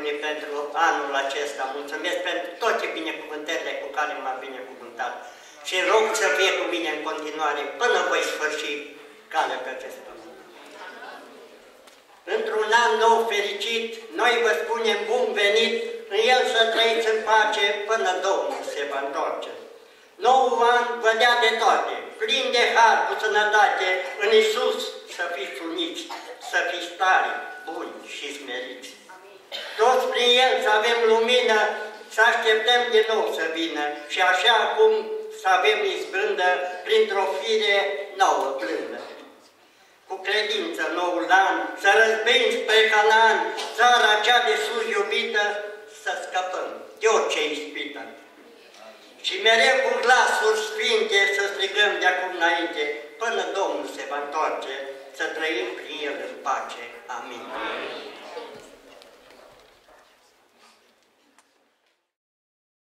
Domnului pentru anul acesta. Mulțumesc pentru toate binecuvântările cu care m-a binecuvântat. Și rog să fie cu mine în continuare până voi sfârși calea pe acest pământ. Într-un an nou fericit, noi vă spunem bun venit, în el să trăiți în pace până Domnul se va întoarce. Noul an vă dea de toate, plin de har, cu sănătate, în Iisus să fiți uniți, să fiți tari, buni și smeriți. Toți prin El să avem lumină, să așteptăm din nou să vină și așa cum să avem izbândă printr-o fire nouă, blândă. Cu credință noul an, să răzbim spre Canaan, țara cea de sus iubită, să scăpăm de orice ispită. Și mereu cu glasuri sfinte să strigăm de acum înainte, până Domnul se va întoarce, să trăim prin El în pace. Amin.